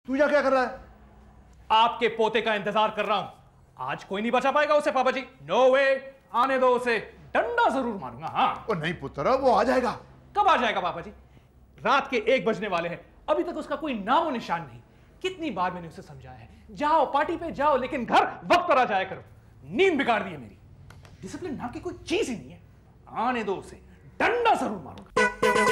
तू यहाँ क्या कर रहा है? आपके पोते का इंतजार कर रहा हूं। आज कोई नहीं बचा पाएगा उसे पापा जी। नो वे, आने दो उसे, डंडा जरूर मारूंगा। हाँ। ओ नहीं पुत्र, वो आ जाएगा। कब आ जाएगा पापा जी? रात के 1 बजने वाले हैं, अभी तक उसका कोई नामो निशान नहीं। कितनी बार मैंने उसे समझाया है, जाओ पार्टी पे जाओ, लेकिन घर वक्त पर आ जाया करो। नींद बिगाड़ दी है मेरी। डिसिप्लिन नाम की कोई चीज ही नहीं है। आने दो उसे, डंडा जरूर मारूंगा।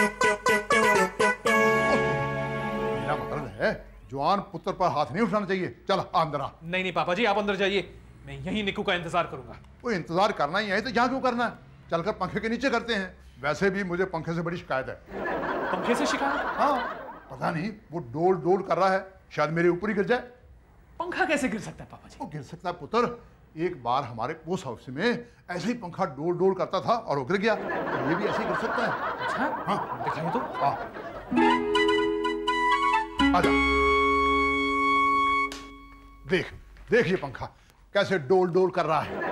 मेरा मतलब है जवान पुत्र पर हाथ नहीं उठाना चाहिए। चल अंदर आ। नहीं नहीं पापा जी, आप अंदर जाइए, मैं यहीं निक्कू का इंतजार करूंगा। वो इंतजार करना ही है तो यहाँ क्यों करना है? चलकर पंखे के नीचे करते हैं। वैसे भी मुझे पंखे से बड़ी शिकायत है। पंखे से शिकायत? हाँ, पता नहीं वो डोल डोल कर रहा है, शायद मेरे ऊपर ही गिर जाए। पंखा कैसे गिर सकता है पापा जी? वो गिर सकता है पुत्र। एक बार हमारे पोस्ट हाउस में ऐसे ही पंखा डोल डोल करता था और वो गिर गया, तो ये भी ऐसे ही गिर सकता है। अच्छा, हाँ दिखाइए तो। हाँ, आजा। देख देख ये पंखा कैसे डोल डोल कर रहा है।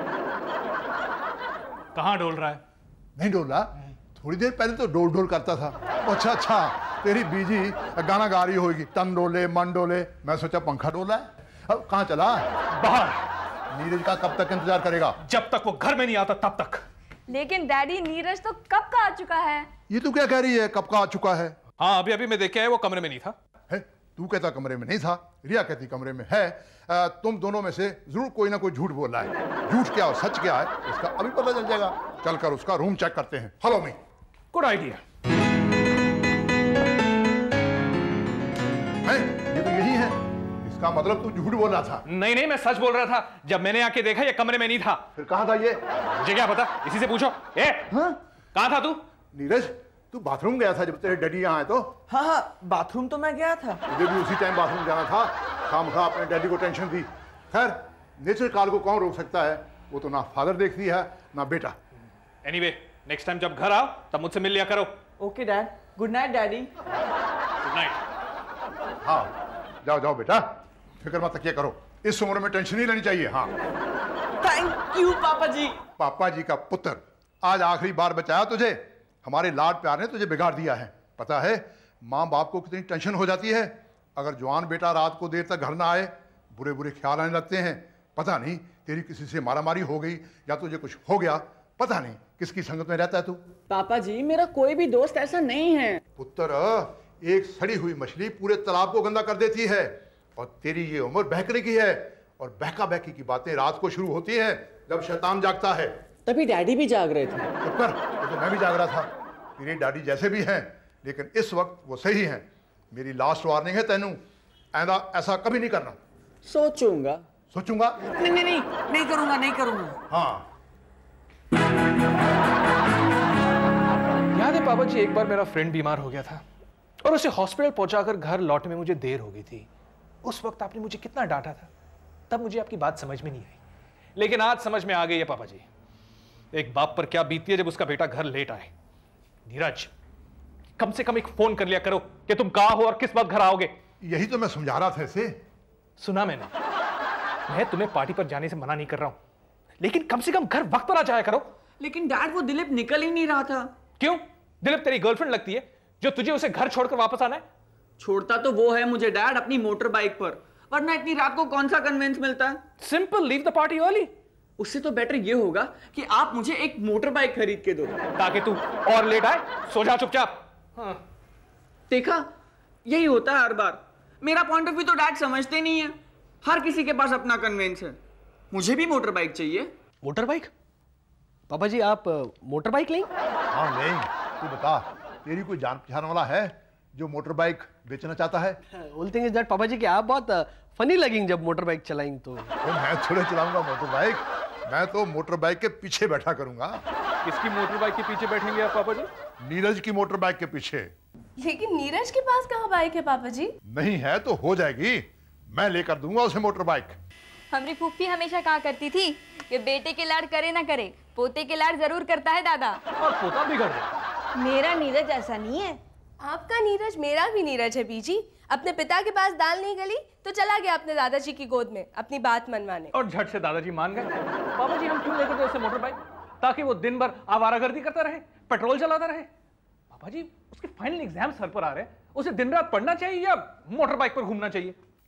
कहाँ डोल रहा है? नहीं डोल रहा, थोड़ी देर पहले तो डोल डोल करता था। अच्छा अच्छा, तेरी बीजी गाना गा रही होगी, तन डोले मन डोले, मैं सोचा पंखा डोला है। अब कहाँ चला? बाहर। नीरज का कब तक इंतजार करेगा? जब तक वो घर में नहीं आता तब तक। लेकिन डैडी, नीरज तो कब का आ चुका है। ये तू क्या कह रही है, कब का आ चुका है? हाँ, अभी अभी मैं देख के आया, वो कमरे में नहीं था। है? तू कहता कमरे में नहीं था, रिया कहती कमरे में है। तुम दोनों में से जरूर कोई ना कोई झूठ बोल रहा है। झूठ क्या और सच क्या है इसका अभी पता चल जाएगा। चलकर उसका रूम चेक करते हैं। Follow me. Good idea. ये तो यही है, इसका मतलब तू झूठ बोल रहा था। नहीं नहीं, मैं सच बोल रहा था। जब मैंने आके देखा ये कमरे में नहीं था। फिर कहाँ था ये? मुझे क्या पता, इसी से पूछो। हाँ? कहाँ था तू? नीरज, तू बाथरूम गया था जब तेरे डैडी यहाँ आए तो? हाँ हाँ, बाथरूम तो मैं गया था। मुझे भी उसी टाइम बाथरूम जाना था। खामखा अपने डैडी को टेंशन दी। खैर, नेचर कॉल को कौन रोक सकता है? वो तो ना फादर देखती है ना बेटा। एनीवे, नेक्स्ट टाइम जब घर आओ तब मुझसे मिल लिया करो। Okay dad, good night daddy. Good night. हाँ, जाओ जाओ बेटा, फिक्र मत किया करो। इस उम्र में टेंशन नहीं लेनी चाहिए। हाँ, थैंक यू पापा जी। पापा जी का पुत्र, आज आखिरी बार बचाया तुझे। हमारे लाड प्यार ने तुझे बिगाड़ दिया है। पता है माँ बाप को कितनी टेंशन हो जाती है अगर जवान बेटा रात को देर तक घर ना आए। बुरे बुरे ख्याल आने लगते हैं। पता नहीं तेरी किसी से मारामारी हो गई या तुझे कुछ हो गया। पता नहीं किसकी संगत में रहता है तू। पापा जी, मेरा कोई भी दोस्त ऐसा नहीं है। पुत्र, एक सड़ी हुई मछली पूरे तालाब को गंदा कर देती है। और तेरी ये उम्र बहकने की है, और बहका बहकी की बातें रात को शुरू होती हैं जब शैतान जागता है। तभी डैडी भी जाग रहे थे। पुत्र, तो मैं भी जाग रहा था। तेरे डैडी जैसे भी हैं, लेकिन इस वक्त वो सही हैं। मेरी लास्ट वार्निंग है तेनू, आइंदा ऐसा कभी नहीं करना। सोचूंगा। सोचूंगा? नहीं नहीं नहीं, नहीं करूंगा, नहीं करूंगा। हाँ। याद है पापा जी, एक बार मेरा फ्रेंड बीमार हो गया था और उसे हॉस्पिटल पहुंचाकर घर लौटने में मुझे देर हो गई थी। उस वक्त आपने मुझे कितना डांटा था। तब मुझे आपकी बात समझ में नहीं आई, लेकिन आज समझ में आ गई है पापा जी। एक बाप पर क्या बीतती है जब उसका बेटा घर लेट आए। नीरज, कम से कम एक फोन कर लिया करो कि तुम कहां हो और किस वक्त घर आओगे। यही तो मैं समझा रहा था इसे। सुना मैंने, मैं तुम्हें पार्टी पर जाने से मना नहीं कर रहा हूं, लेकिन कम से कम घर वक्त पर आ जाया करो। लेकिन डैड, वो दिलीप निकल ही नहीं रहा था। क्यों? दिलीप तेरी गर्लफ्रेंड लगती है जो तुझे उसे घर छोड़कर वापस आना है? छोड़ता तो वो है मुझे डैड, अपनी मोटर बाइक पर, वरना इतनी रात को कौन सा कन्वेंस मिलता है। Simple, leave the party early. उससे तो बेटर ये होगा कि आप मुझे एक मोटर बाइक खरीद के दो, ताकि तू और लेट आए। सो जा चुपचाप। हाँ। देखा, यही होता है हर बार। मेरा पॉइंट ऑफ व्यू तो डैड समझते नहीं है। हर किसी के पास अपना कन्वेंस है। मुझे भी मोटर बाइक चाहिए। Motor bike? पापा जी, आप मोटर बाइक लें? हाँ नहीं, तू बता, तेरी कोई जान पहचान वाला है जो मोटर बाइक बेचना चाहता है? ओनली थिंग इज दैट पापा जी कि आप बहुत फनी लगेंगे जब मोटर बाइक चलाएंगे तो। मैं थोड़े चलाऊंगा मोटर बाइक, मैं तो मोटर बाइक के पीछे बैठा करूंगा। किसकी मोटर बाइक के पीछे बैठेंगे आप पापा जी? नीरज की मोटर बाइक के पीछे। लेकिन नीरज के पास कहाँ बाइक है पापा जी? नहीं है तो हो जाएगी, मैं लेकर दूंगा उसे मोटर बाइक। हमारी फूफी हमेशा कहा करती थी कि बेटे के लाड करे ना करे, पोते के लाड जरूर करता है दादा। और पोता बिगड़ गया। मेरा नीरज ऐसा नहीं है। आपका नीरज मेरा भी नीरज है बीजी। अपने पिता के पास दाल नहीं गली तो चला गया अपने दादाजी की गोद में अपनी बात मनवाने, और झट से दादाजी मान गए। पापा जी, हम क्यों लेकर गए उसे मोटर बाइक? ताकि वो दिन भर आवारागर्दी करता रहे, पेट्रोल चलाता रहे। पापा जी, उसके फाइनल एग्जाम सर पर आ रहे हैं, उसे दिन रात पढ़ना चाहिए या मोटर बाइक पर घूमना चाहिए?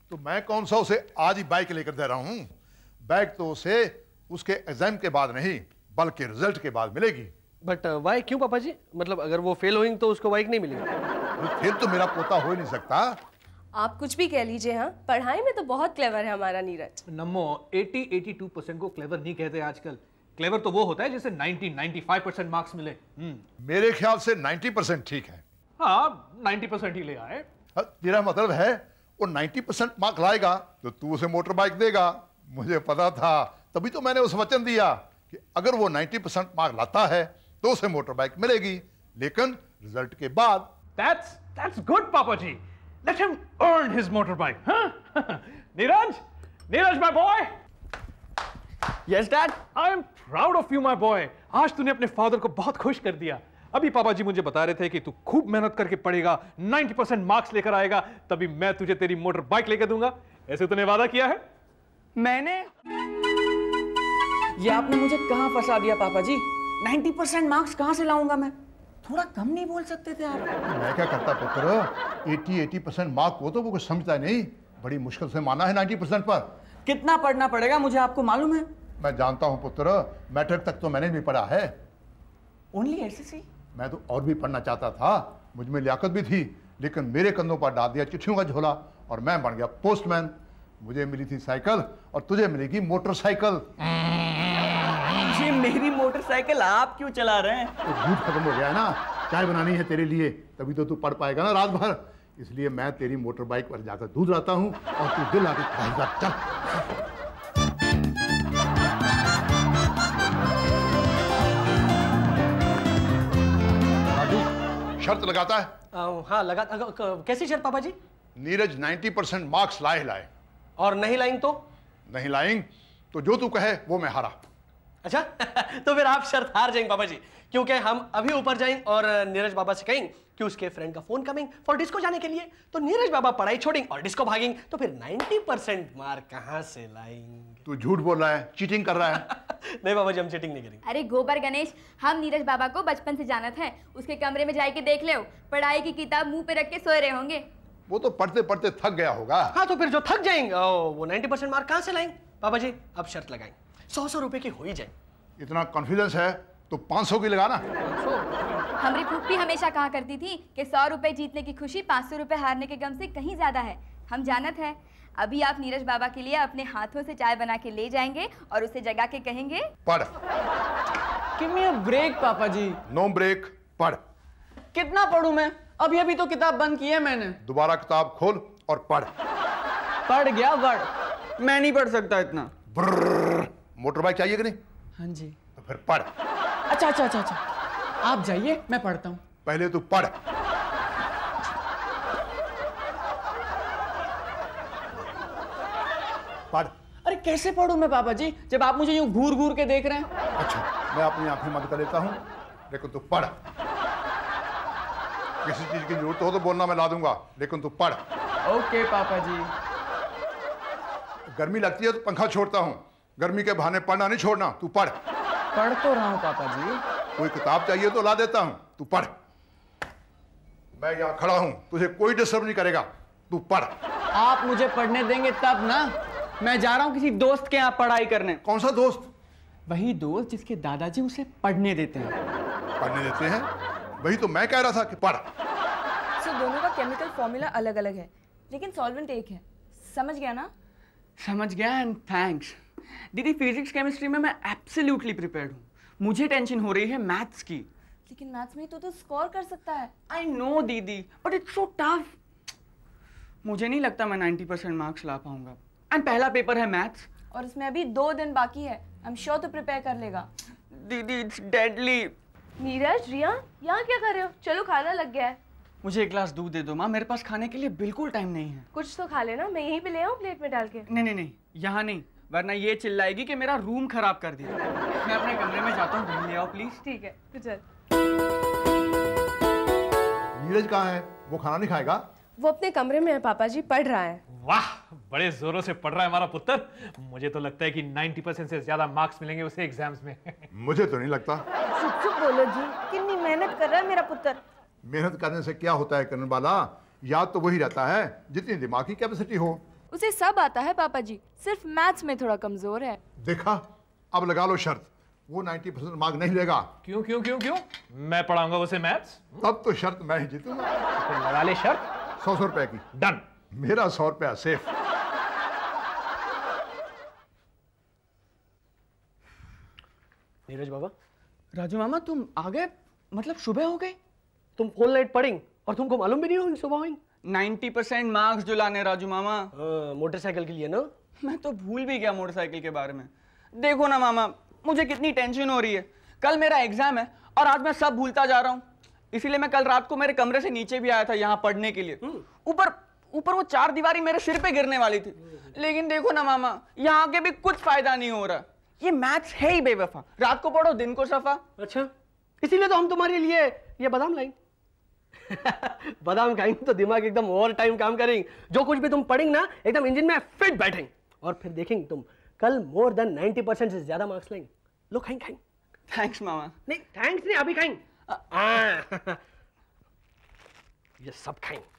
तो मैं कौन सा उसे आज ही बाइक लेकर दे रहा हूं। बाइक तो उसे उसके एग्जाम के बाद नहीं बल्कि रिजल्ट के बाद मिलेगी। बट वाई, क्यों पापा जी? मतलब अगर वो फेल होंगे तो उसको बाइक नहीं मिलेगी? फेल तो मेरा पोता हो ही नहीं सकता। आप कुछ भी कह लीजिए, हाँ पढ़ाई में तो बहुत क्लेवर है हमारा नीरज। नमो 80-82% को क्लेवर नहीं कहते आजकल। क्लेवर तो वो होता है जिसे 90-95% मार्क्स मिले। मेरे ख्याल से 90% ठीक है। हाँ 90% ही ले आए। तेरा मतलब है वो 90% मार्क लाएगा तो तू उसे मोटर बाइक देगा। मुझे पता था, तभी तो मैंने उसे वचन दिया कि अगर वो 90% मार्क लाता है तो उसे मोटर बाइक मिलेगी, लेकिन रिजल्ट के बाद। That's good, Papa ji. Let him earn his motorbike, huh? Neeraj, my boy. Yes, Dad. I am proud of you, my boy. आज तूने अपने फादर को बहुत खुश कर दिया। अभी पापा जी मुझे बता रहे थे कि तू खूब मेहनत करके पढ़ेगा, 90% मार्क्स लेकर आएगा, तभी मैं तुझे तेरी मोटर बाइक लेकर दूंगा। ऐसे तूने वादा किया है? मैंने? ये आपने मुझे कहां फंसा दिया पापा जी? 90% मार्क्स कहां से लाऊंगा मैं? थोड़ा कम नहीं बोल सकते थे आप? मैं क्या करता पुत्र, 80% मार्क को तो वो कुछ समझता नहीं। बड़ी मुश्किल से माना है 90% पर। कितना पढ़ना पड़ेगा मुझे आपको मालूम है? मैं जानता हूं पुत्र, मैट्रिक तक तो मैंने भी पढ़ा है। Only SSC? मैं तो और भी पढ़ना चाहता था, मुझ में लियाकत भी थी, लेकिन मेरे कंधों पर डाल दिया चिट्ठियों का झोला और मैं बन गया पोस्टमैन। मुझे मिली थी साइकिल और तुझे मिलेगी मोटरसाइकिल। ये मेरी मोटरसाइकिल आप क्यों चला रहे हैं? तो दूध खत्म हो गया है ना, चाय बनानी है तेरे लिए, तभी तो तू पढ़ पाएगा ना रात भर। इसलिए मैं तेरी मोटर बाइक पर जाकर दूध लाता हूँ और तू दिल आके खाएगा। चल। राजू शर्त लगाता है? हाँ लगा। कैसी शर्त पापा जी? नीरज 90% मार्क्स लाए लाए। और नहीं लाएंगे तो? नहीं लाएंगे तो जो तू कहे वो मैं हारा। अच्छा तो फिर आप शर्त हार जाएंगे पापा जी, क्योंकि हम अभी ऊपर जाएंगे और नीरज बाबा से कहेंगे कि उसके फ्रेंड का फोन कमिंग फॉर डिस्को जाने के लिए, तो नीरज बाबा पढ़ाई छोड़ेंगे और डिस्को भागेंगे, तो फिर 90% मार्क कहां से लाएंगे? तू झूठ बोल रहा है, चीटिंग कर रहा है। नहीं बाबा जी, हम चीटिंग नहीं करेंगे। अरे गोबर गणेश, हम नीरज बाबा को बचपन से जानत हैं। उसके कमरे में जाके देख लो, पढ़ाई की किताब मुंह पे रख के सोए रहे होंगे। वो तो पढ़ते पढ़ते थक गया होगा। हाँ तो फिर जो थक जाएंगे वो 90% मार्क कहां से लाएंगे? पापा जी अब शर्त लगाएंगे, 100 रुपए की हो ही जाए। इतना कॉन्फिडेंस है तो 500 की लगाना। हमारी फूफी हमेशा कहा करती थी कि 100 रुपए जीतने की खुशी 500 रुपए हारने के गम से कहीं ज्यादा है। हम जानत है। अभी आप नीरज बाबा के लिए अपने हाथों से चाय बना के ले जाएंगे और उसे जगा के कहेंगे, पढ़। गिव मी अ ब्रेक पापा जी। नो ब्रेक, पढ़। कितना पढ़ूं मैं? अभी अभी तो किताब बंद की है मैंने। दोबारा किताब खोल और पढ़। पढ़ गया वर्ड, मैं नहीं पढ़ सकता इतना। मोटर बाइक चाहिए कि नहीं? हाँ जी। तो फिर पढ़। अच्छा, आप जाइए, मैं पढ़ता हूँ। पहले तू पढ़। पढ़। अरे कैसे पढ़ूं मैं पापा जी, जब आप मुझे यूं घूर घूर के देख रहे हैं? अच्छा, मैं अपनी आंखें बंद कर लेता हूँ, लेकिन तू पढ़। किसी चीज की जरूरत हो तो बोलना, मैं ला दूंगा, लेकिन तू पढ़। ओके पापा जी। गर्मी लगती है तो पंखा छोड़ता हूँ, गर्मी के बहाने पढ़ना नहीं छोड़ना। तू पढ़। पढ़ तो रहा हूँ पापा जी। कोई किताब चाहिए तो ला देता हूँ, तू पढ़। मैं यहाँ खड़ा हूँ, तुझे कोई डिस्टर्ब नहीं करेगा, तू पढ़। आप मुझे पढ़ने देंगे तब ना। मैं जा रहा हूँ किसी दोस्त के यहाँ पढ़ाई करने। कौन सा दोस्त? वही दोस्त जिसके दादाजी उसे पढ़ने देते हैं। पढ़ने देते हैं? वही तो मैं कह रहा था कि पढ़। सो दोनों का केमिकल फॉर्मूला अलग अलग है, लेकिन सॉल्वेंट एक है। समझ गया ना? समझ गया एंड थैंक्स। दीदी फिजिक्स केमिस्ट्री में मैं एब्सोल्युटली प्रिपेयर्ड हूँ। मुझे टेंशन हो रही है मैथ्स की। लेकिन मैथ्स में तो स्कोर कर सकता है। आई नो दीदी, बट इट्स सो टफ। मुझे नहीं लगता मैं 90% मार्क्स ला पाऊंगा। एंड पहला पेपर है मैथ्स, और इसमें अभी 2 दिन बाकी है। आई एम श्योर तो प्रिपेयर कर लेगा। दीदी इट्स डेडली। नीरज, रिया, यहाँ क्या कर रहे हो? चलो खाना लग गया है। मुझे एक ग्लास दूध दे दो माँ, मेरे पास खाने के लिए बिल्कुल टाइम नहीं है। कुछ तो खा लेना, मैं यहीं पे ले आऊँ प्लेट में डाल के। नहीं, यहाँ नहीं, वरना ये चिल्लाएगी कि मेरा रूम खराब कर दिया। मैं अपने कमरे में जाता हूँ, ले आओ प्लीज। ठीक है, तो चल। नीरज कहाँ है? वो खाना नहीं खाएगा? वो अपने कमरे में है पापा जी, पढ़ रहा है। वाह, बड़े जोरों से पढ़ रहा है हमारा पुत्र। मुझे तो लगता है कि 90% से ज्यादा मार्क्स मिलेंगे उसे एग्जाम्स में। मुझे तो नहीं लगता। चुप बोलो जी, कितनी मेहनत कर रहा है मेरा पुत्र। मेहनत करने से क्या होता है करने वाला? याद तो वही रहता है जितनी दिमागी कैपेसिटी हो। उसे सब आता है पापा जी, सिर्फ मैथ्स में थोड़ा कमजोर है। देखा, अब लगा लो शर्त, वो 90% मार्क नहीं लेगा। क्यों क्यों क्यों क्यों? मैं पढ़ाऊंगा उसे मैथ्स। तब तो शर्त मैं ही जीतूंगा। तो लगा ले शर्त। 100 रुपए की। डन। मेरा 100 रुपया सेफ। नीरज बाबा, राजू मामा तुम आ गए, मतलब सुबह हो गई? तुम फुल नाइट पढ़ेंगे और तुमको मालूम भी नहीं हुई सुबह हुई? 90% मार्क्स जो लाने राजू मामा। मोटरसाइकिल के लिए ना? मैं तो भूल भी गया मोटरसाइकिल के बारे में। देखो ना मामा, मुझे कितनी टेंशन हो रही है। कल मेरा एग्जाम है और आज मैं सब भूलता जा रहा हूँ। इसीलिए मैं कल रात को मेरे कमरे से नीचे भी आया था यहाँ पढ़ने के लिए। ऊपर ऊपर वो 4 दीवारी मेरे सिर पे गिरने वाली थी, लेकिन देखो ना मामा, यहाँ के भी कुछ फायदा नहीं हो रहा। ये मैथ्स है ही बेवफा, रात को पढ़ो दिन को सफा। अच्छा, इसीलिए तो हम तुम्हारे लिए ये बादाम लाएंगे। बादाम खाएंगे तो दिमाग एकदम ओवर टाइम काम करेंगे। जो कुछ भी तुम पढ़ेंगे ना, एकदम इंजन में फिट बैठेंगे और फिर देखेंगे तुम कल मोर देन 90% से ज्यादा मार्क्स लाएंगे। लो खाएंगे। थैंक्स मामा। नहीं थैंक्स नहीं, अभी खाएंगे। ये सब खाएंगे।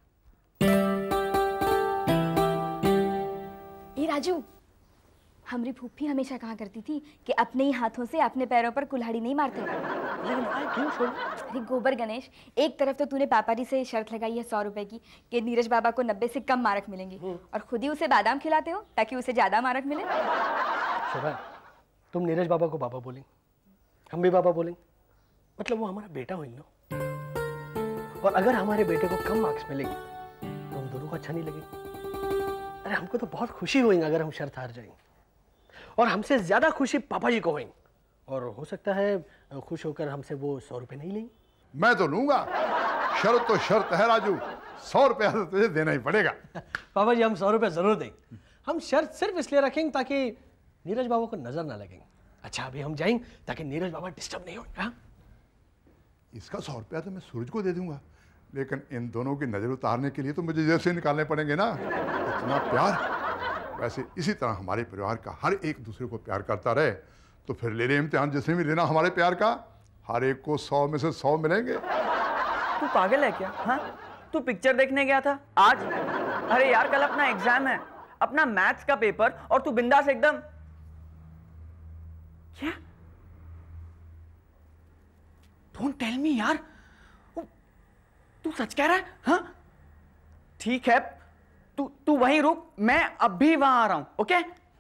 ए राजू, हमारी फूफी हमेशा कहा करती थी कि अपने ही हाथों से अपने पैरों पर कुल्हाड़ी नहीं मारते। लेकिन क्यों छोड़? अरे गोबर गणेश, एक तरफ तो तूने पापा जी से शर्त लगाई है 100 रुपए की कि नीरज बाबा को 90 से कम मार्क मिलेंगे, और खुद ही उसे बादाम खिलाते हो ताकि उसे ज्यादा मार्क मिले। शोभा, तुम नीरज बाबा को बाबा बोलेंगे, हम भी बाबा बोलेंगे, मतलब वो हमारा बेटा हो ना। और अगर हमारे बेटे को कम मार्क्स मिलेंगे तो हम दोनों को अच्छा नहीं लगेगा। अरे हमको तो बहुत खुशी होगी अगर हम शर्त हार जाएंगे, और हमसे ज्यादा खुशी पापा जी को होगी, और हो सकता है खुश होकर हमसे वो 100 रुपए नहीं लेंगे। मैं तो लूंगा, शर्त तो शर्त है राजू, 100 रुपया तो तुझे देना ही पड़ेगा। पापा जी, हम 100 रुपए जरूर देंगे। हम शर्त सिर्फ इसलिए रखेंगे ताकि नीरज बाबा को नजर ना लगेंगे। अच्छा, अभी हम जाएंगे ताकि नीरज बाबा डिस्टर्ब नहीं होंगे। हाँ, इसका 100 रुपया तो मैं सूरज को दे दूंगा, लेकिन इन दोनों की नजर उतारने के लिए तो मुझे जेब से निकालने पड़ेंगे ना। इतना प्यार। वैसे इसी तरह हमारे परिवार का हर एक दूसरे को प्यार करता रहे तो फिर ले ले इम्तिहान जिसने भी लेना हमारे प्यार का, हर एक को 100 में से 100 मिलेंगे। तू पागल है क्या? हाँ, तू पिक्चर देखने गया था आज? अरे यार, कल अपना एग्जाम है, अपना मैथ्स का पेपर, और तू बिंदास एकदम। क्या? डोंट टेल मी यार, तू सच कह रहा है? हाँ ठीक है, तू वहीं रुक, मैं अभी वहां आ रहा हूं। ओके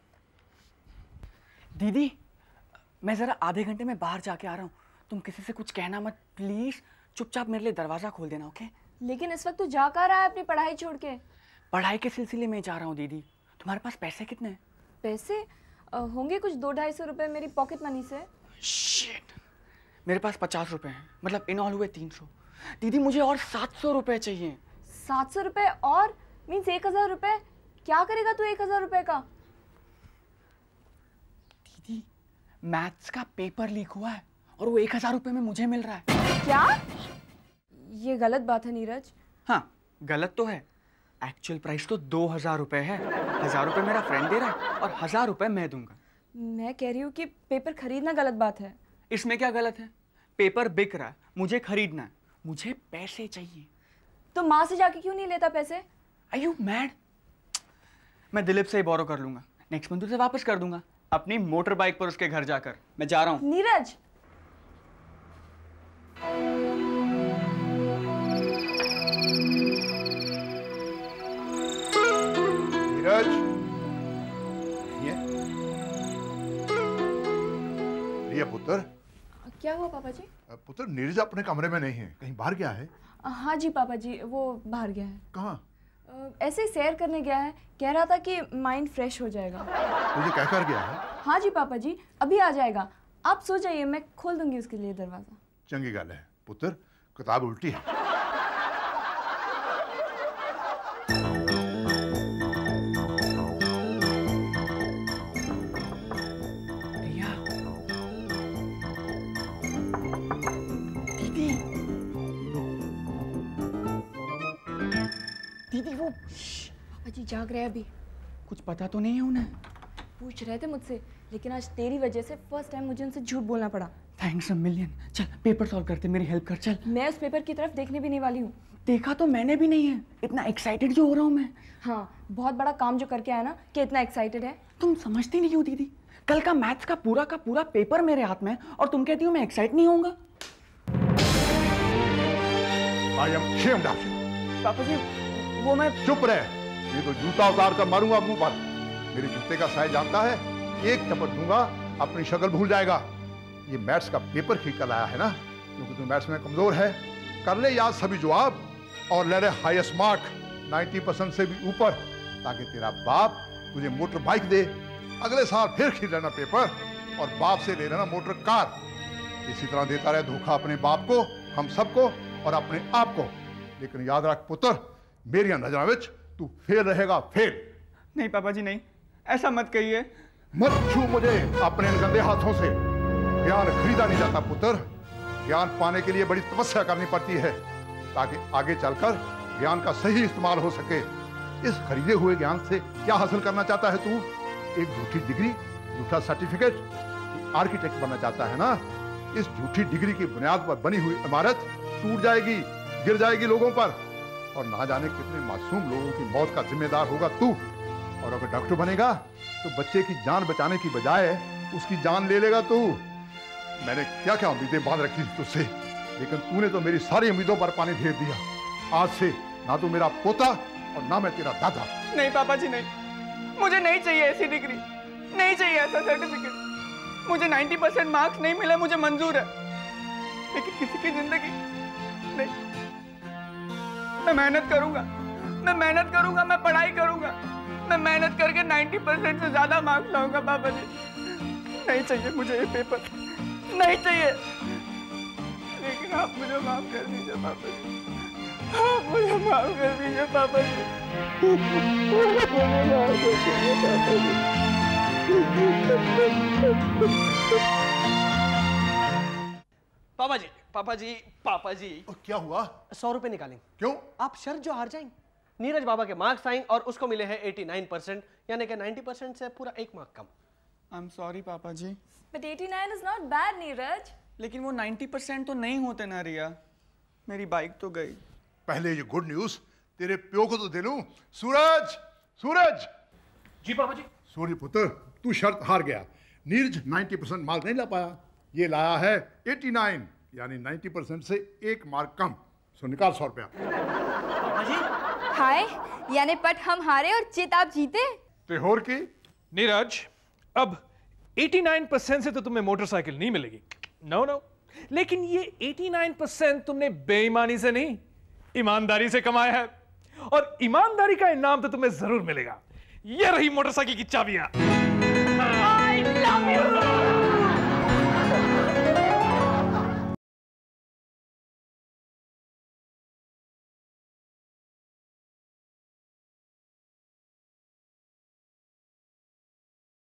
दीदी, मैं जरा आधे घंटे में बाहर जाके आ रहा हूं, तुम किसी से कुछ कहना मत प्लीज। चुपचाप मेरे लिए दरवाजा खोल देना। ओके? लेकिन इस वक्त तू जा कहाँ रहा है अपनी पढ़ाई छोड़ के? पढ़ाई के सिलसिले में जा रहा हूँ दीदी। तुम्हारे पास पैसे कितने हैं? पैसे होंगे कुछ 200-250 रुपए मेरी पॉकेट मनी से। शिट, मेरे पास 50 रुपए हैं, मतलब इन ऑल हुए 300। दीदी मुझे और 700 रुपए चाहिए। 700 रुपए और मीन्स 1000 रुपए? क्या करेगा तू 1000 रुपए का? दीदी मैथ्स का पेपर लीक हुआ है और वो 1000 रुपए में मुझे मिल रहा है। क्या? ये गलत बात है नीरज। हाँ गलत तो है, एक्चुअल प्राइस तो 2000 रुपए है। 1000 रुपए मेरा फ्रेंड दे रहा है और 1000 रुपए मैं दूंगा। मैं कह रही हूँ कि पेपर खरीदना गलत बात है। इसमें क्या गलत है? पेपर बिक रहा है, मुझे खरीदना है, मुझे पैसे चाहिए। तो माँ से जाके क्यों नहीं लेता पैसे? Are you mad? मैं दिलीप से ही बोरो कर लूंगा, नेक्स्ट मंथ उसे वापस कर दूंगा अपनी मोटर बाइक पर उसके घर जाकर। मैं जा रहा हूँ। नीरज, नीरज, ये प्रिय पुत्र। क्या हुआ पापा जी? पुत्र, नीरज अपने कमरे में नहीं है, कहीं बाहर गया है? हाँ जी पापा जी, वो बाहर गया है। कहाँ? ऐसे ही सैर करने गया है, कह रहा था कि माइंड फ्रेश हो जाएगा। तुझे क्या कर गया है? हाँ जी पापा जी, अभी आ जाएगा, आप सो जाइए, मैं खोल दूंगी उसके लिए दरवाजा। चंगी गल है पुत्र, किताब उल्टी है। भैया, दीदी, दीदी वो पापा जी जाग रहे हैं अभी। कुछ पता तो नहीं है उन्हें? पूछ रहे थे मुझसे, लेकिन आज तेरी वजह से फर्स्ट टाइम मुझे उनसे झूठ बोलना पड़ा। Thanks a million. चल पेपर सॉल्व करते, मेरी हेल्प कर। चल। मैं उस पेपर की तरफ देखने भी नहीं वाली हूँ। देखा तो मैंने भी नहीं है, इतना एक्साइटेड जो हो रहा हूँ मैं। हाँ, बहुत बड़ा काम जो करके आया ना कि इतना एक्साइटेड है। तुम समझती नहीं हो दीदी, कल का मैथ्स का पूरा पेपर मेरे हाथ में है और तुम कहती हो मैं एक्साइट नहीं होऊंगा। I am ashamed of you। पापा जी वो मैं। चुप रहे, ये तो जूता उतार कर मारूंगा मुंह पर। मेरे जूते का साइज जानता है, एक चपट दूंगा अपनी शक्ल भूल जाएगा। ये मैथ्स का पेपर खींच कर लाया है ना, क्योंकि तू मैथ्स में कमजोर है। कर ले याद सभी जवाब और ले ले हाईएस्ट मार्क 90% से भी ऊपर, ताकि तेरा बाप तुझे मोटर बाइक दे। अगले साल फिर खींच लेना पेपर और बाप से ले लेना मोटर कार। इसी तरह देता रहे धोखा अपने बाप को, हम सबको और अपने आप को। लेकिन याद रख पुत्र, मेरी नजर में तू फेल रहेगा, फेल। नहीं पापा जी नहीं, ऐसा मत कहिए। मत छू मुझे अपने इन गंदे हाथों से। ज्ञान खरीदा नहीं जाता पुत्र, ज्ञान पाने के लिए बड़ी तपस्या करनी पड़ती है, ताकि आगे चलकर ज्ञान का सही इस्तेमाल हो सके। इस खरीदे हुए ज्ञान से क्या हासिल करना चाहता है तू? एक झूठी डिग्री, झूठा सर्टिफिकेट। तू आर्किटेक्ट बनना चाहता है ना? इस झूठी डिग्री की बुनियाद पर बनी हुई इमारत टूट जाएगी, गिर जाएगी लोगों पर, और ना जाने कितने मासूम लोगों की मौत का जिम्मेदार होगा तू। और अगर डॉक्टर बनेगा तो बच्चे की जान बचाने की बजाय उसकी जान ले लेगा तू। मैंने क्या क्या उम्मीदें बांध रखी थी तुझसे, लेकिन तूने तो मेरी सारी उम्मीदों पर पानी फेर दिया। आज से ना तू मेरा पोता और ना मैं तेरा दादा। नहीं पापा जी नहीं, मुझे नहीं चाहिए ऐसी डिग्री, नहीं चाहिए ऐसा सर्टिफिकेट। मुझे 90% मार्क्स नहीं मिले, मुझे मंजूर है, लेकिन किसी की जिंदगी नहीं। मैं मेहनत करूंगा, मैं मेहनत करूंगा, मैं पढ़ाई करूंगा, मैं मेहनत करके 90% से ज्यादा मार्क्स लाऊंगा। पापा जी नहीं चाहिए मुझे ये पेपर, नहीं चाहिए। लेकिन आप मुझे माफ कर दीजिए पापा जी, आप मुझे माफ कर दीजिए पापा जी, मुझे माफ कर दीजिए पापा जी। पापा जी, पापा जी। और क्या हुआ? 100 रुपए निकालेंगे। क्यों? आप शर्त जो हार जाएंगे। नीरज बाबा के मार्क्स आएंगे और उसको मिले हैं 89%, यानी कि 90% से पूरा 1 मार्क कम। आई एम सॉरी पापा जी। But 89 is not bad, Neeraj. लेकिन वो 90% तो नहीं होते ना रिया, मेरी बाइक तो गई। पहले ये गुड न्यूज तेरे प्यो को तो दे लूं। सूरज, सूरज। जी पापा जी। सूर्य पुत्र, तू शर्त हार गया। नीरज 90% मार्क नहीं ला पाया, ये लाया है 89, यानी 90% से 1 मार्क कम। सो निकाल 100 रुपया। पापा जी। हाय, यानी पट हम हारे और चित आप जीते। तेहोर की। नीरज, अब 89% से तो तुम्हें मोटरसाइकिल नहीं मिलेगी, नो नो, लेकिन ये 89% तुमने बेईमानी से नहीं, ईमानदारी से कमाया है, और ईमानदारी का इनाम तो तुम्हें जरूर मिलेगा। ये रही मोटरसाइकिल की चाबियां। I love